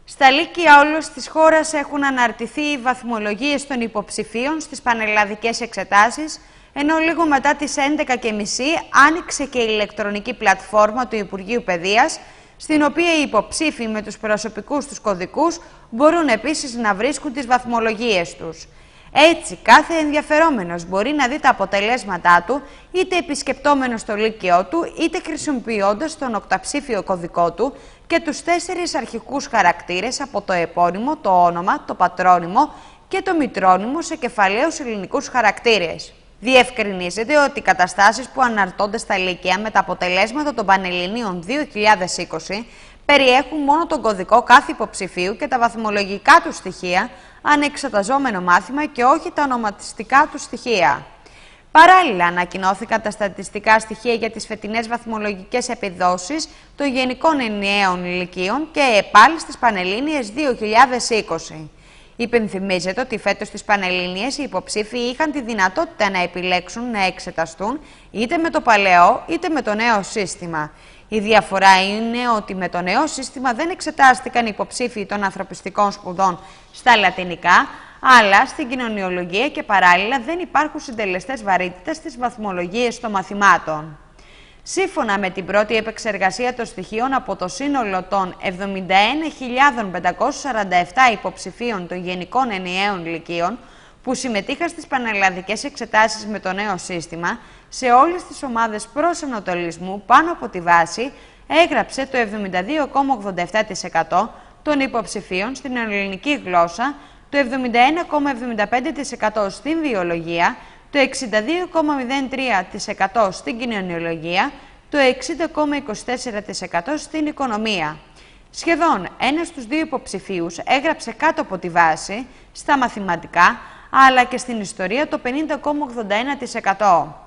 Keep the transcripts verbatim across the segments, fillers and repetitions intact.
Στα Λύκεια όλης της χώρας έχουν αναρτηθεί οι βαθμολογίες των υποψηφίων στις πανελλαδικές εξετάσεις, ενώ λίγο μετά τις έντεκα και μισή άνοιξε και η ηλεκτρονική πλατφόρμα του Υπουργείου Παιδείας, στην οποία οι υποψήφοι με τους προσωπικούς τους κωδικούς μπορούν επίσης να βρίσκουν τις βαθμολογίες τους. Έτσι, κάθε ενδιαφερόμενος μπορεί να δει τα αποτελέσματά του, είτε επισκεπτόμενος το Λύκειό του, είτε χρησιμοποιώντας τον οκταψήφιο κωδικό του και τους τέσσερις αρχικούς χαρακτήρες από το επώνυμο, το όνομα, το πατρώνυμο και το μητρώνυμο σε κεφαλαίους ελληνικούς χαρακτήρες. Διευκρινίζεται ότι οι καταστάσεις που αναρτώνται στα Λύκεια με τα αποτελέσματα των Πανελληνίων δύο χιλιάδες είκοσι περιέχουν μόνο τον κωδικό κάθε υποψηφίου και τα βαθμολογικά του στοιχεία ανεξεταζόμενο μάθημα και όχι τα ονοματιστικά του στοιχεία. Παράλληλα, ανακοινώθηκαν τα στατιστικά στοιχεία για τις φετινές βαθμολογικές επιδόσεις των Γενικών Ενιαίων Λυκείων και πάλι στις Πανελλήνιες δύο χιλιάδες είκοσι. Υπενθυμίζεται ότι φέτος στις Πανελλήνιες οι υποψήφοι είχαν τη δυνατότητα να επιλέξουν να εξεταστούν είτε με το παλαιό είτε με το νέο σύστημα. Η διαφορά είναι ότι με το νέο σύστημα δεν εξετάστηκαν οι υποψήφοι των ανθρωπιστικών σπουδών στα λατινικά, αλλά στην κοινωνιολογία και παράλληλα δεν υπάρχουν συντελεστές βαρύτητας στις βαθμολογίες των μαθημάτων. Σύμφωνα με την πρώτη επεξεργασία των στοιχείων από το σύνολο των εβδομήντα ένα χιλιάδες πεντακόσιους σαράντα επτά υποψηφίων των Γενικών Ενιαίων Λυκείων που συμμετείχαν στις πανελλαδικές εξετάσεις με το νέο σύστημα, σε όλες τις ομάδες προσανατολισμού πάνω από τη βάση έγραψε το εβδομήντα δύο κόμμα ογδόντα επτά τοις εκατό των υποψηφίων στην ελληνική γλώσσα, το εβδομήντα ένα κόμμα εβδομήντα πέντε τοις εκατό στην βιολογία, το εξήντα δύο κόμμα μηδέν τρία τοις εκατό στην κοινωνιολογία, το εξήντα κόμμα είκοσι τέσσερα τοις εκατό στην οικονομία. Σχεδόν ένας στους δύο υποψηφίους έγραψε κάτω από τη βάση στα μαθηματικά, αλλά και στην ιστορία το πενήντα κόμμα ογδόντα ένα τοις εκατό.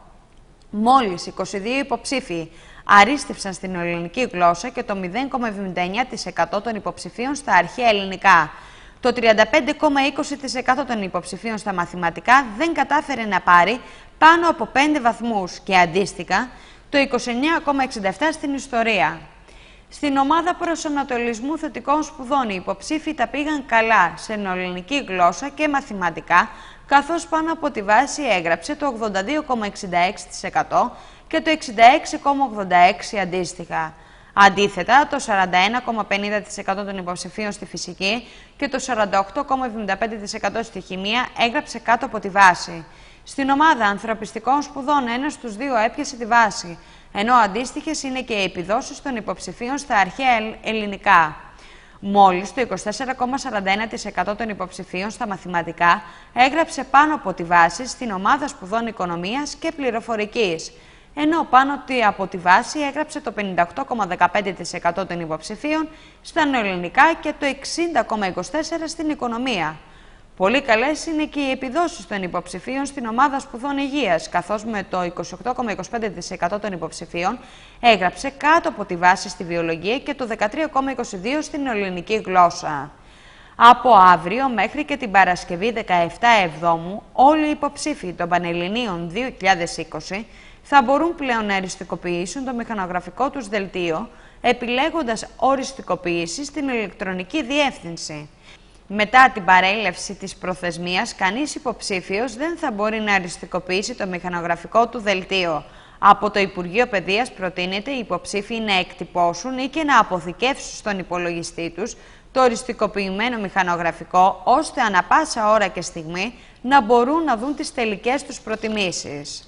Μόλις είκοσι δύο υποψήφοι αρίστευσαν στην ελληνική γλώσσα και το μηδέν κόμμα εβδομήντα εννέα τοις εκατό των υποψηφίων στα αρχαία ελληνικά. Το τριάντα πέντε κόμμα είκοσι τοις εκατό των υποψηφίων στα μαθηματικά δεν κατάφερε να πάρει πάνω από πέντε βαθμούς και αντίστοιχα το είκοσι εννέα κόμμα εξήντα επτά στην ιστορία. Στην ομάδα προσανατολισμού θετικών σπουδών οι υποψήφοι τα πήγαν καλά σε ελληνική γλώσσα και μαθηματικά, καθώς πάνω από τη βάση έγραψε το ογδόντα δύο κόμμα εξήντα έξι τοις εκατό και το εξήντα έξι κόμμα ογδόντα έξι τοις εκατό αντίστοιχα. Αντίθετα, το σαράντα ένα κόμμα πενήντα τοις εκατό των υποψηφίων στη φυσική και το σαράντα οκτώ κόμμα εβδομήντα πέντε τοις εκατό στη χημεία έγραψε κάτω από τη βάση. Στην ομάδα ανθρωπιστικών σπουδών ένας στους δύο έπιασε τη βάση, ενώ αντίστοιχες είναι και οι επιδόσεις των υποψηφίων στα αρχαία ελληνικά. Μόλις το είκοσι τέσσερα κόμμα σαράντα ένα τοις εκατό των υποψηφίων στα μαθηματικά έγραψε πάνω από τη βάση στην ομάδα σπουδών οικονομίας και πληροφορικής, ενώ πάνω από τη βάση έγραψε το πενήντα οκτώ κόμμα δεκαπέντε τοις εκατό των υποψηφίων στα νεοελληνικά και το εξήντα κόμμα είκοσι τέσσερα τοις εκατό στην οικονομία. Πολύ καλές είναι και οι επιδόσεις των υποψηφίων στην ομάδα σπουδών υγείας, καθώς με το είκοσι οκτώ κόμμα είκοσι πέντε τοις εκατό των υποψηφίων έγραψε κάτω από τη βάση στη βιολογία και το δεκατρία κόμμα είκοσι δύο τοις εκατό στην ελληνική γλώσσα. Από αύριο μέχρι και την Παρασκευή δεκαεπτά Εβδόμου, όλοι οι υποψήφοι των Πανελληνίων δύο χιλιάδες είκοσι θα μπορούν πλέον να οριστικοποιήσουν το μηχανογραφικό τους δελτίο, επιλέγοντας οριστικοποίηση στην ηλεκτρονική διεύθυνση. Μετά την παρέλευση της προθεσμίας, κανείς υποψήφιος δεν θα μπορεί να οριστικοποιήσει το μηχανογραφικό του δελτίο. Από το Υπουργείο Παιδείας προτείνεται οι υποψήφοι να εκτυπώσουν ή και να αποθηκεύσουν στον υπολογιστή τους το οριστικοποιημένο μηχανογραφικό, ώστε ανα πάσα ώρα και στιγμή να μπορούν να δουν τις τελικές τους προτιμήσεις.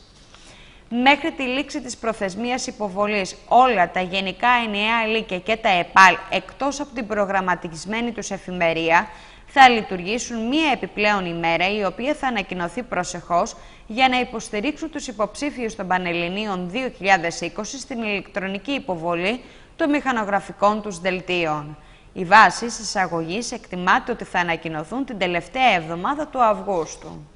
Μέχρι τη λήξη της προθεσμίας υποβολής, όλα τα Γενικά Ενιαία Λύκεια και τα ΕΠΑΛ, εκτός από την προγραμματισμένη τους εφημερία, θα λειτουργήσουν μία επιπλέον ημέρα, η οποία θα ανακοινωθεί προσεχώς για να υποστηρίξουν τους υποψήφιους των Πανελληνίων δύο χιλιάδες είκοσι στην ηλεκτρονική υποβολή των μηχανογραφικών τους δελτίων. Οι βάσεις εισαγωγής εκτιμάται ότι θα ανακοινωθούν την τελευταία εβδομάδα του Αυγούστου.